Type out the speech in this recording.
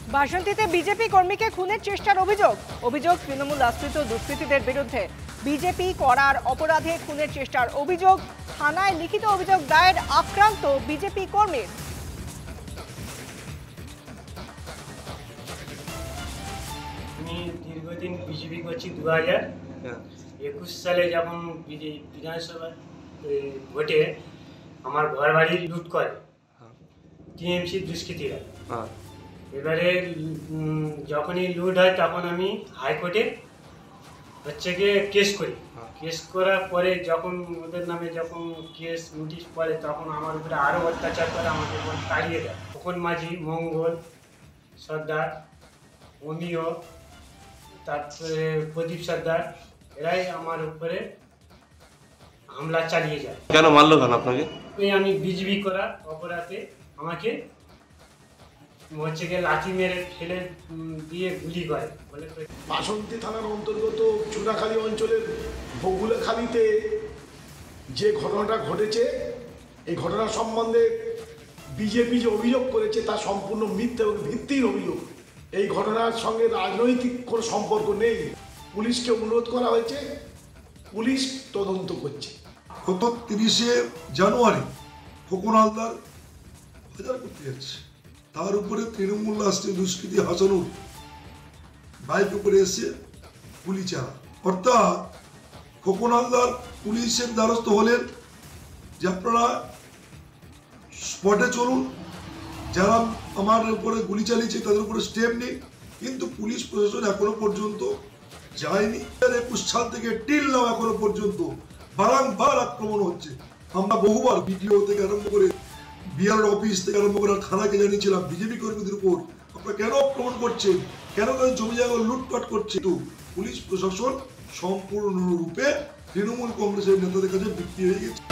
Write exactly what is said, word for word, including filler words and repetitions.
বাসন্তীতে BJP কর্মীকে খুনের চেষ্টার অভিযোগ অভিযোগ তৃণমূল আশ্রিত দুষ্কৃতীদের বিরুদ্ধে বিজেপি করার অপরাধে খুনের চেষ্টার অভিযোগ থানায় লিখিত অভিযোগ দায়ের আক্রান্ত বিজেপি কর্মীর। আমি দীর্ঘদিন বিজেপি করছি। দু হাজার একুশ সালে যখন বিধানসভা ভোটে আমার ঘর বাড়ি লুট করে টিএমসি দুষ্কৃতীরা। এবারে যখনই লুট হয় তখন আমি হাইকোর্টে হচ্ছে গিয়ে কেস করি। কেস করার পরে যখন ওদের নামে যখন কেস নোটিশ পড়ে তখন আমার উপরে আরও অত্যাচার করে, আমাকে তাড়িয়ে দেয়। তখন মাঝি, মঙ্গল সর্দার, অমিয়, তারপরে প্রদীপ সর্দার, এরাই আমার উপরে হামলা চালিয়ে যায়। কেন মারলো কেন আপনাকে? আমি বিজেপি করা অপরাধে আমাকে হচ্ছে গিয়ে লাঠি মেরে ফেলে দিয়ে গুলি করে বলে। বাসন্তী থানার অন্তর্গত চুনাখালী অঞ্চলের বগুলাখালীতে যে ঘটনাটা ঘটেছে, এই ঘটনা সম্বন্ধে বিজেপি যে অভিযোগ করেছে তা সম্পূর্ণ মিথ্যা এবং ভিত্তিহীন অভিযোগ। এই ঘটনার সঙ্গে রাজনৈতিক কোনো সম্পর্ক নেই। পুলিশকে অনুরোধ করা হয়েছে, পুলিশ তদন্ত করছে। গত তিরিশে জানুয়ারি খোকন হালদার বাজার করতে যাচ্ছে, তার উপরে তৃণমূল রাষ্ট্রীয় দুষ্কৃতী হাসানুর বাইক উপরে এসে গুলি চালা। অর্থাৎ খোকন হালদার পুলিশের দ্বারস্থ হলেন যে আপনারা স্পটে চলুন, যারা আমার উপরে গুলি চালিয়েছে তাদের উপরে স্টেপ নেই। কিন্তু পুলিশ প্রশাসন এখনো পর্যন্ত যায়নি। একুশ সাল থেকে টিল নাও এখনো পর্যন্ত বারংবার আক্রমণ হচ্ছে। আমরা বহুবার ভিডিও থেকে আরম্ভ করে বিআর অফিস থেকে আরম্ভ করে থানাকে জানিয়েছিলাম বিজেপি কর্মীদের উপর আপনারা কেন আক্রমণ করছেন, কেন তাদের জমি জায়গা লুটপাট করছে। তো পুলিশ প্রশাসন সম্পূর্ণরূপে তৃণমূল কংগ্রেসের নেতাদের কাছে বিক্রি হয়ে গেছে।